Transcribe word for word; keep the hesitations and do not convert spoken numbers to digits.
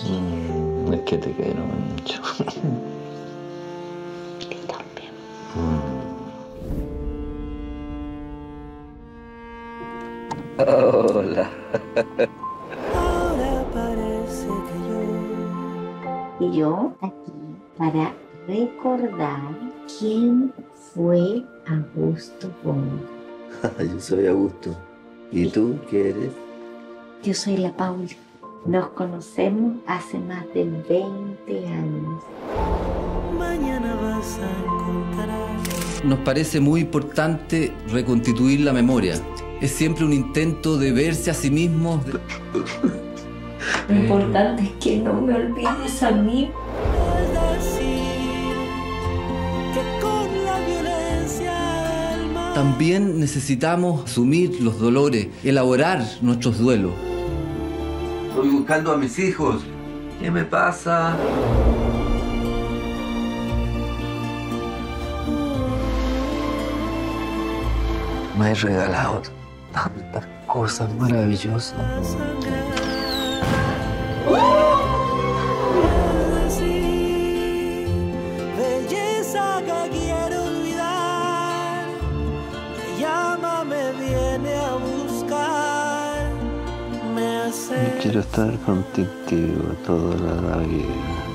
Mm, es que te quiero mucho. Yo también. Mm. Hola. Ahora parece que yo. Y yo aquí para recordar quién fue Augusto Bongo. Yo soy Augusto. ¿Y tú qué eres? Yo soy la Paula. Nos conocemos hace más de veinte años. Mañana vas a encontrar. Nos parece muy importante reconstituir la memoria. Es siempre un intento de verse a sí mismos. De... Lo importante es que no me olvides a mí. Es decir, que con la violencia del mal. También necesitamos asumir los dolores, elaborar nuestros duelos. Estoy buscando a mis hijos. ¿Qué me pasa? Me has regalado tantas cosas maravillosas. Es decir, belleza que quiero olvidar. Me llama, me viene a buscar. Me hace. Quiero estar contigo toda la vida.